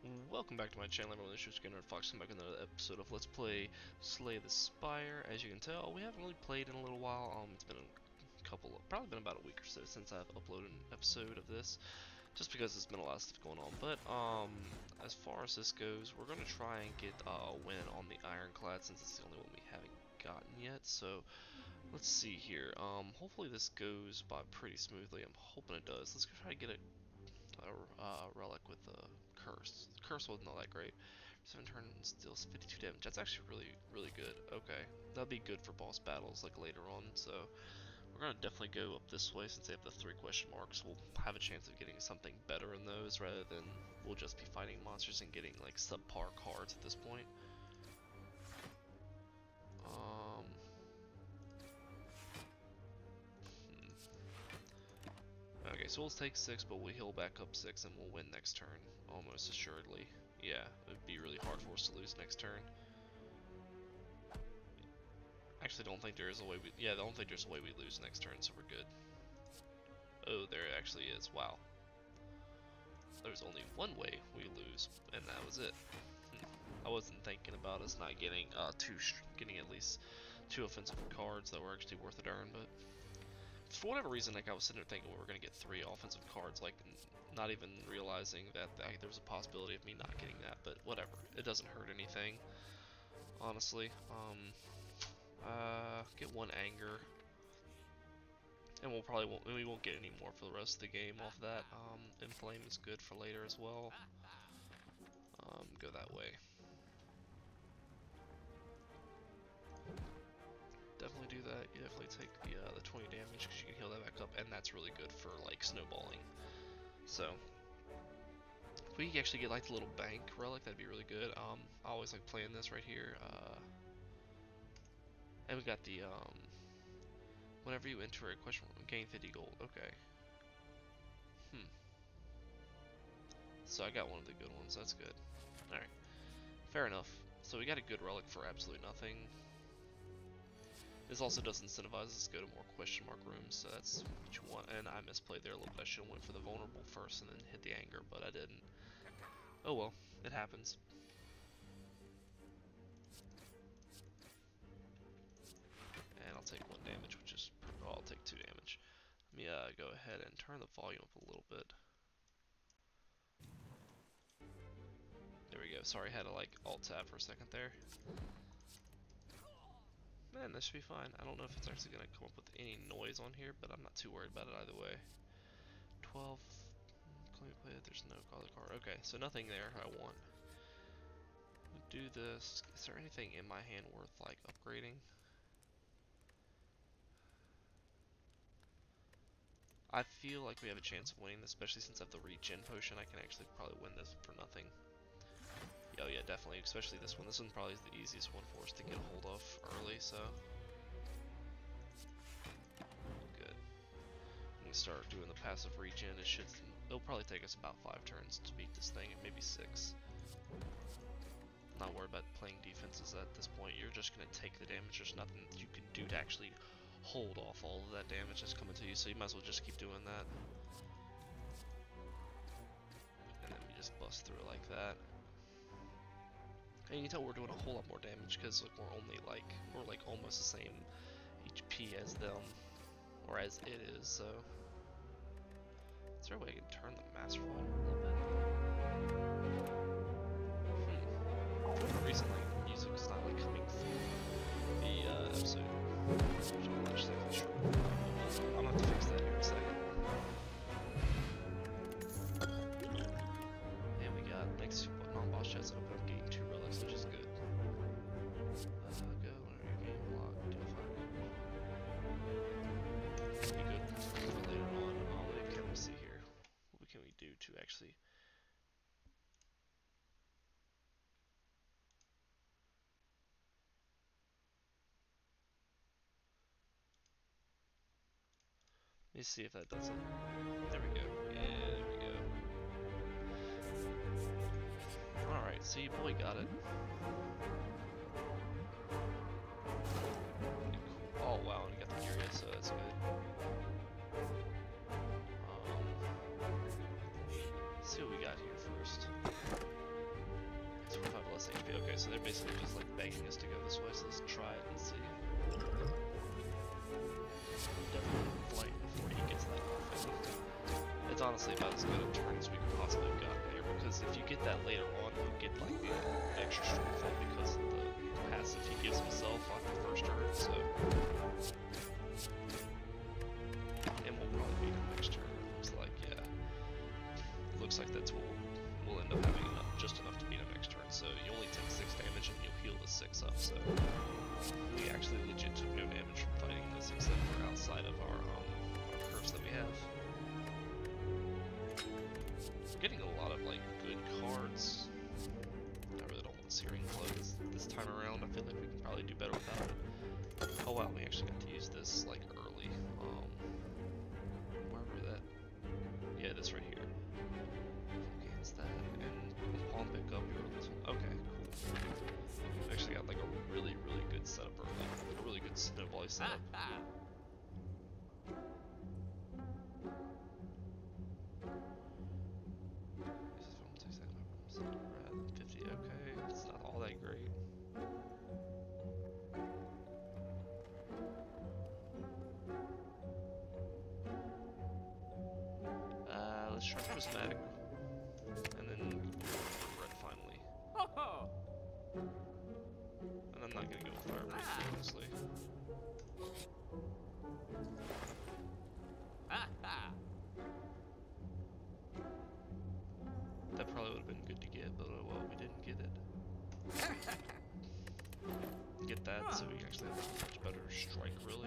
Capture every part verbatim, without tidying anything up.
Welcome back to my channel, everyone. This is Skinner Fox. I'm back in another episode of Let's Play Slay the Spire. As you can tell, we haven't really played in a little while. Um, it's been a couple, of, probably been about a week or so since I've uploaded an episode of this, just because there's been a lot of stuff going on. But um, as far as this goes, we're gonna try and get uh, a win on the Ironclad since it's the only one we haven't gotten yet. So let's see here. Um, hopefully this goes by pretty smoothly. I'm hoping it does. Let's go try to get it. A uh, relic with a curse. The curse wasn't all that great. Seven turns, deals fifty-two damage. That's actually really, really good. Okay, that'll be good for boss battles like later on. So we're gonna definitely go up this way since they have the three question marks. We'll have a chance of getting something better in those rather than we'll just be fighting monsters and getting like subpar cards at this point. Um. Okay, so we'll take six, but we'll heal back up six and we'll win next turn, almost assuredly. Yeah, it would be really hard for us to lose next turn. Actually, don't think there is a way we. Yeah, I don't think there's a way we lose next turn, so we're good. Oh, there actually is. Wow. There's only one way we lose, and that was it. I wasn't thinking about us not getting uh two, getting at least two offensive cards that were actually worth a darn, but. For whatever reason, like I was sitting there thinking we were going to get three offensive cards, like not even realizing that, that there was a possibility of me not getting that, but whatever. It doesn't hurt anything, honestly. Um, uh, get one anger, and we'll probably won't, we won't get any more for the rest of the game off that. Um, Inflame is good for later as well. Um, go that way. Definitely do that. You definitely take the uh, the twenty damage because you can heal that back up, and that's really good for like snowballing. So if we actually get like the little bank relic, that'd be really good. Um, I always like playing this right here. Uh, and we got the um, whenever you enter a question, gain fifty gold. Okay. Hmm. So I got one of the good ones. That's good. All right. Fair enough. So we got a good relic for absolutely nothing. This also does incentivize us to go to more question mark rooms, so that's what you want. And I misplayed there a little bit. I should have went for the vulnerable first and then hit the anger, but I didn't. Oh well, it happens. And I'll take one damage, which is, oh, I'll take two damage. Let me uh, go ahead and turn the volume up a little bit. There we go. Sorry, I had to like alt tab for a second there. Man, this should be fine. I don't know if it's actually going to come up with any noise on here, but I'm not too worried about it either way. twelve. Let me play it. There's no other card. Okay, so nothing there I want. We'll do this. Is there anything in my hand worth like upgrading? I feel like we have a chance of winning this, especially since I have the regen potion. I can actually probably win this for nothing. Oh yeah, definitely, especially this one. This one probably is the easiest one for us to get a hold of early, so good. When we start doing the passive regen, it should, it'll probably take us about five turns to beat this thing, and maybe six. I'm not worried about playing defenses at this point. You're just gonna take the damage. There's nothing you can do to actually hold off all of that damage that's coming to you, so you might as well just keep doing that. And then we just bust through it like that. And you can tell we're doing a whole lot more damage because like, we're only like we're like almost the same H P as them, or as it is. So, is there a way I can turn the master volume a little bit? Hmm. For whatever reason, like music is not like coming through the uh, episode, which I'm not exactly sure. I'm gonna have to fix that here in a second. And we got next non-boss chats open up, getting two relics, which is good. Uh, go whenever you gain block, do fire. Be good for later on. Um, what can we see here? What can we do to actually? Let me see if that does it. There we go. Yeah, there we go. Alright, see, boy got it. Oh wow, and he got the Furia, so that's good. Um, let's see what we got here first. twenty-five less H P. Okay, so they're basically just like begging us to go this way, so let's try it and see. Definitely flight before he gets that off. It's honestly about as good a turn as we could possibly have gotten there, because if you get that later on, you'll get like the extra strength from because of the passive he gives himself on the first turn, so. And we'll probably beat him next turn, it looks like, yeah. It looks like that's what we'll, we'll end up having enough, just enough to beat him next turn, so you only take six damage and you'll heal the six up, so. We actually legit took no damage from fighting this, except for outside of our, um, our curves that we have. Getting a lot of like good cards. I really don't want Searing Glow this, this time around. I feel like we can probably do better without it. Oh wow, we actually got to use this like early. Um, wherever that. Yeah, this right here. Against that and pawn pick up your little. Okay, cool. We actually got like a really really good setup early. A really good snowball setup. fifty, okay, it's not all that great. Uh, let's try Prismatic. And then Red finally. And I'm not gonna go with Fire Red, honestly. That probably would have been good to get, but oh well, we didn't get it. Get that, so we can actually have a much better strike, really.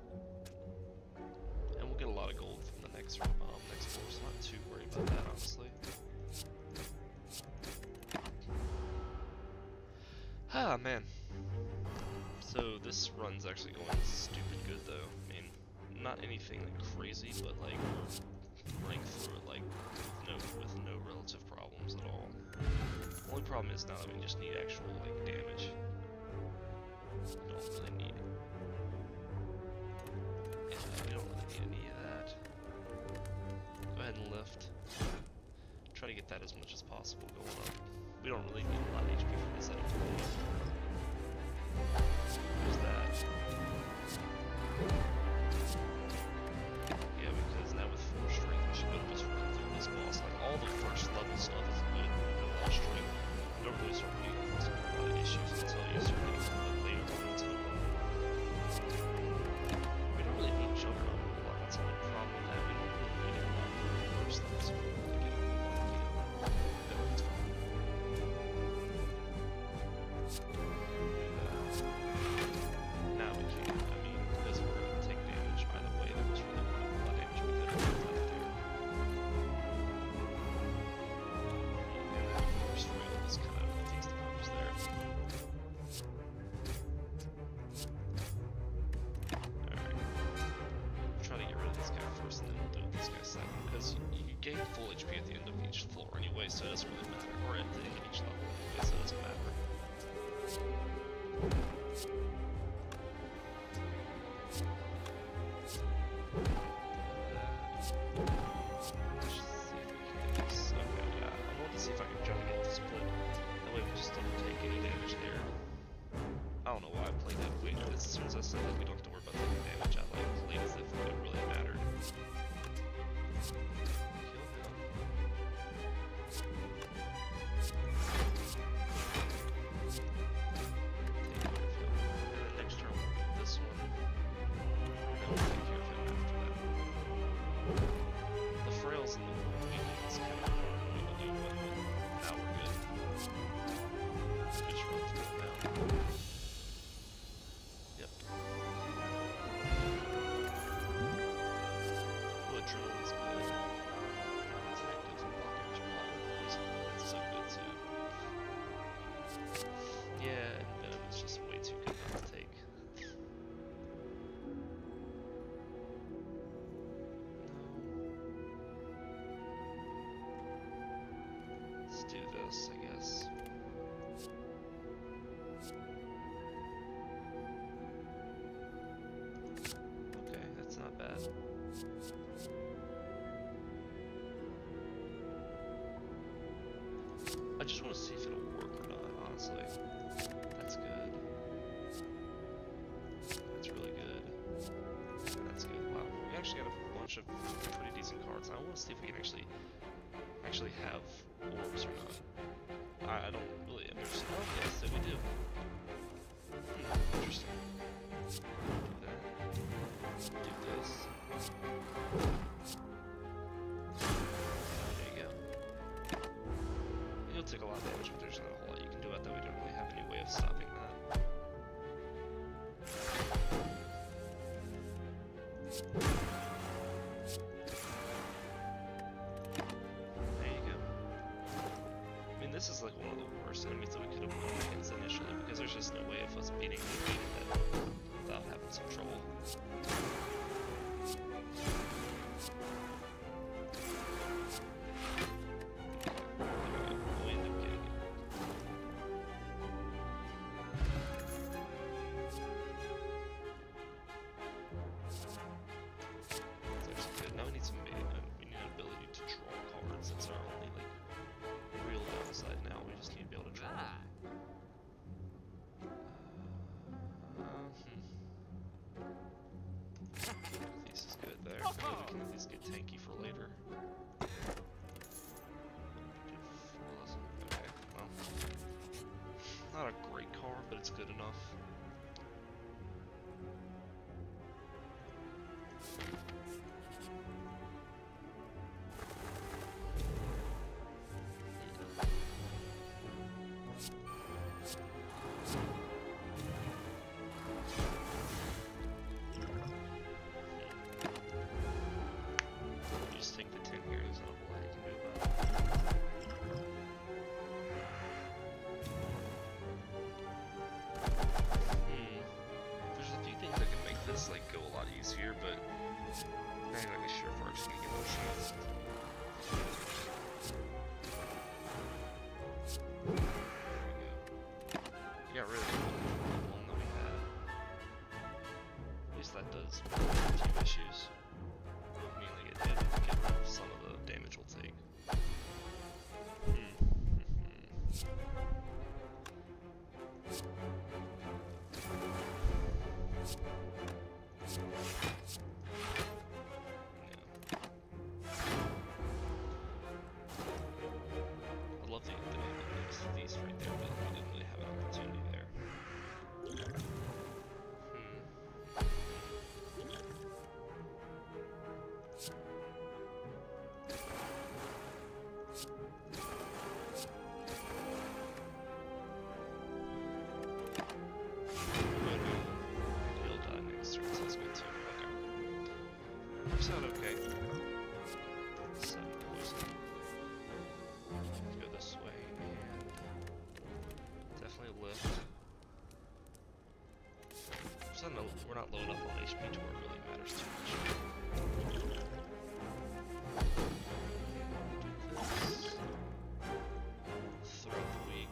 And we'll get a lot of gold from the next um, next floor, so I'm not too worried about that, honestly. Ah, man. So this run's actually going stupid good, though. I mean, not anything like crazy, but like we're running through it like with no with no relative problems at all. The only problem is now that we just need actual like damage. We don't really need it. Yeah, we don't really need any of that. Go ahead and lift. Try to get that as much as possible going up. We don't really need a lot of H P for this setup. There's that. Yeah, because now with full strength, we should be able to just run through this boss. Like, all the first level stuff is good when you have a lot of strength. You don't really start getting into a lot of issues until you start getting a little bit later on into the run. We don't really need Juggernaut a lot. That's the only problem with that. We don't really need it a lot for the first level, so we can get a lot, you know, better time. Now we can. I mean, because we're going to take damage either way, there was really not a lot of damage we could have done left there. And that force foil is kind of defeats the purpose there. Alright. We'll try to get rid of this guy first, and then we'll do this guy second. Because you, you gain full H P at the end of each floor anyway, so it doesn't really matter. Or at the end of each level anyway, so it doesn't matter. I don't know why I played that way, but as soon as I said that we don't have to worry about taking damage, I like played as if it really mattered. Kill him. Take care of him. And then next turn we'll get this one. And then we'll take care of him after that. The frails and the weakens kind of hard for me to do, but now we're good. Just run through it now. Yep. Oh, adrenaline's good. It's active and block damage and block poison. That's so good too. Yeah, and venom is just way too good not to take. No. Let's do this, I guess. Okay, that's not bad. I just want to see if it'll work or not. honestly. That's good. That's really good. That's good. Wow, we actually got a bunch of pretty decent cards. I want to see if we can actually actually have orbs or not. I, I don't really understand. Oh yes, so we do. Hmm, interesting. Do that. Do this. There you go. You'll take a lot of damage, but there's not a whole lot you can do about that. We don't really have any way of stopping that. There you go. I mean, this is like one of the worst enemies that we could have won against initially, because there's just no way of us beating it without having some trouble. Tanky for later. Okay, well, not a great card, but it's good enough. Like go a lot easier, but I'm not really sure if we're actually gonna get those shots. There we go. We got rid of the one that we had. At least that does a few issues. I mean, like it did get rid of some of the damage we'll take. Hmm. I love the, the, these right there, but we didn't really have an opportunity there. Hmm. He'll die next turn, so that's good too. Okay. Works out okay. Seven poison. Go this way and definitely lift. So no, we're not low enough on H P to where it really matters too much. Throughout the week.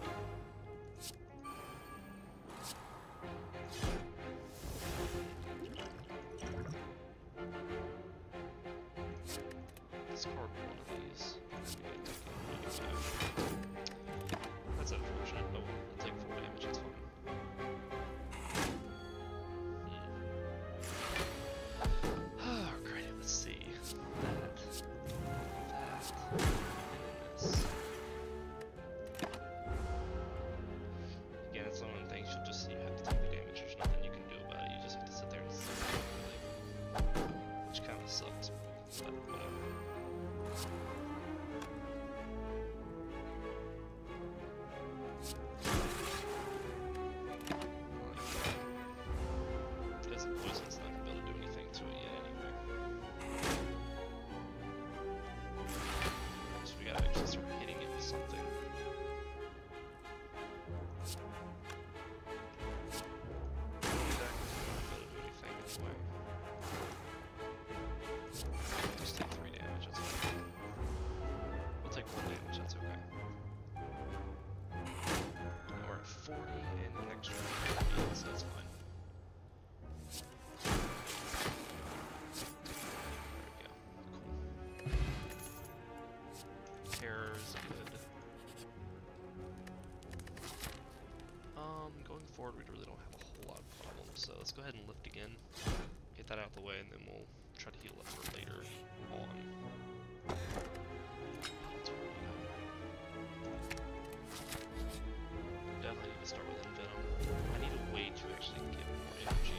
Discard one of these. That's unfortunate. Oh, I'll take four damage, it's fine. Oh, great, let's see. That. That. And this. Again, it's one of the things you'll just you have to take the damage. There's nothing you can do about it. You just have to sit there and sit there, which kind of sucks, but whatever. card, we really don't have a whole lot of problems. So let's go ahead and lift again, get that out of the way, and then we'll try to heal up for later on. Definitely need to start with Envenom. I need a way to actually get more energy.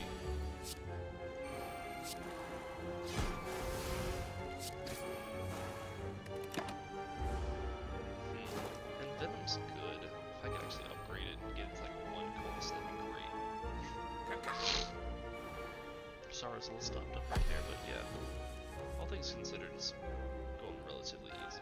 Hmm. Envenom's good. If I could actually upgrade it and get it to like one cost, that'd be great. Sorry, it's a little stopped up right there, but yeah. All things considered, it's going relatively easy.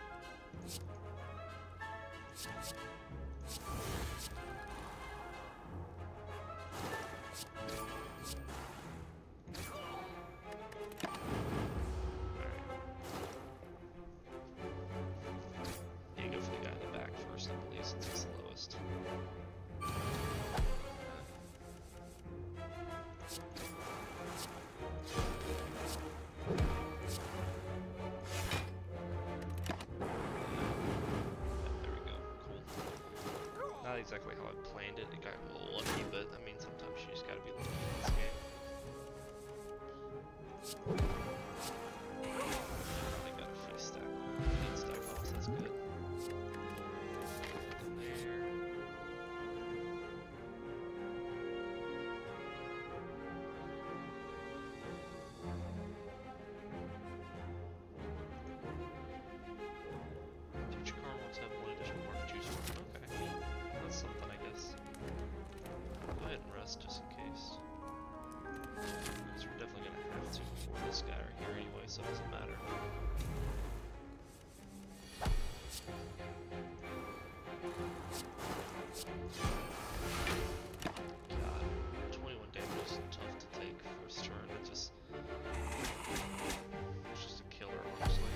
Not exactly how I planned it, it got a little lucky, but I mean sometimes you just gotta be lucky in this game. I got a free stack on eight stack box, that's good. Put them there. Future card wants to have one additional card to choose from. Okay. That's something, I guess. Go ahead and rest just in case. Because we're definitely gonna have to before this guy right here anyway, so it doesn't matter. God, twenty-one damage is tough to take first turn. It just it's just a killer, honestly.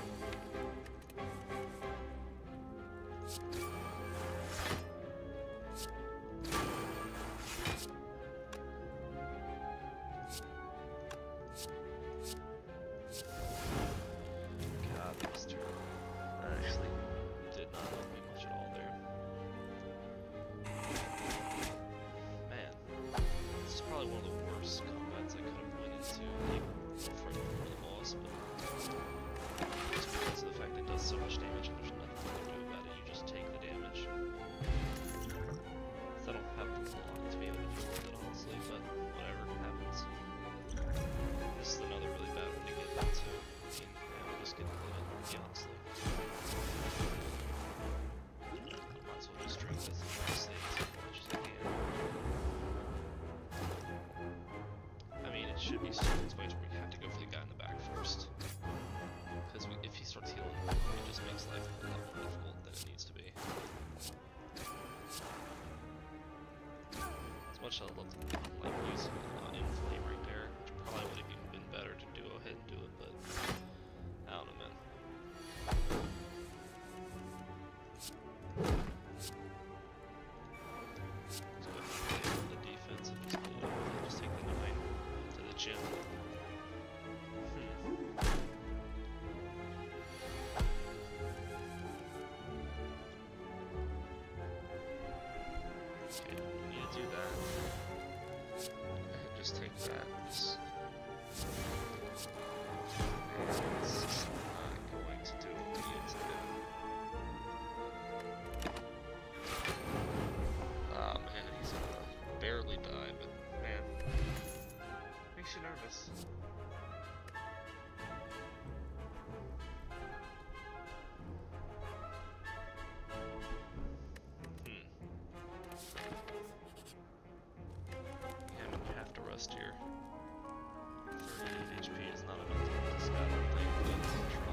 One of the worst combats I could have went into, like, before the boss, but just because of the fact that it does so much damage and there's nothing you can do about it, you just take the damage. So I don't have the block to be able to deal with it, honestly, but whatever happens. This is another really bad one to get into. I mean, yeah, I'm just getting a little bit lucky, honestly. I might as well just drink this and try to save as much as I can. It should be certain ways where we have to go for the guy in the back first. Because if he starts healing, it just makes life a lot more difficult than it needs to be. As much as I'd love to like use uh, Inflame right there, which probably would have even been better to do, go ahead and do it, but I don't know, man. Let's go ahead and play the defense and just pull it up and just take the nine. Gym. Hmm. Okay, we need to do that. And just take that. Just... It's just not going to do what we need to do. Ah, oh, man, he's gonna barely die, but man. Makes you nervous. Hmm. Yeah, I mean, you have to rest here. thirty-eight H P is not enough to kill this guy, I don't think, but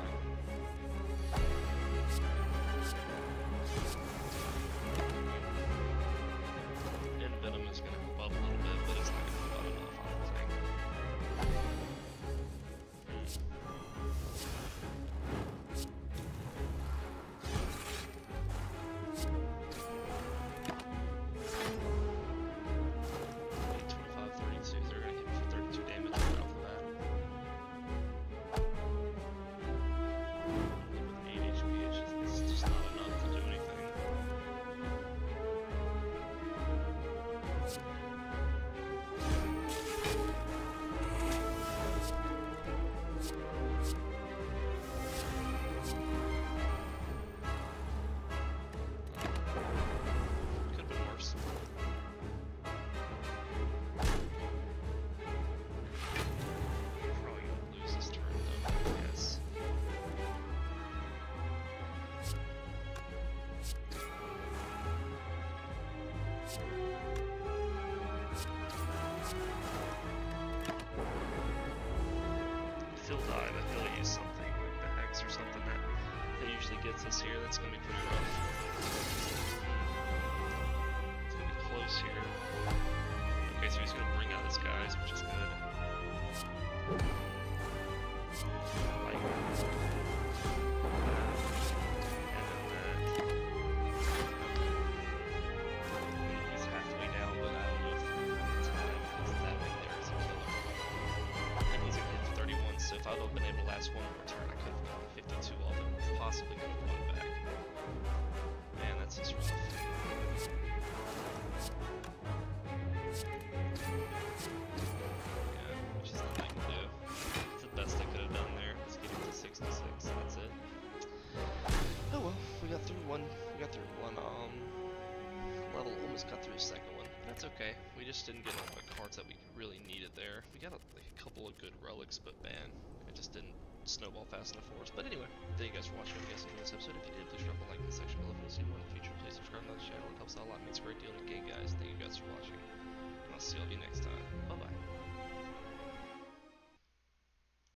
hits us here, that's gonna be pretty rough. It's gonna be close here. Okay, so he's gonna bring out his guys, which is good. Like that. And then that. Okay. He's halfway down, but I don't know if time is that right there is a killer. And he's gonna hit thirty-one, so if I would have been able to last one more turn, I could have gotten fifty-two off it, possibly could have won back. Man, that's just rough. Yeah, which is nothing I can do. It's the best I could have done there. Let's get it to sixty-six, that's it. Oh well, we got through one, we got through one, um, level, almost got through the second one. That's okay, we just didn't get all the cards that we really needed there. We got a, like, a couple of good relics, but man, it just didn't snowball fast enough for us. But anyway, thank you guys for watching. I guess in this episode, if you did, please drop a like in the section below. If you want to see more in the future, please subscribe to the channel. It helps out a lot. It means a great deal. And again, guys, thank you guys for watching. And I'll see all of you next time. Bye bye.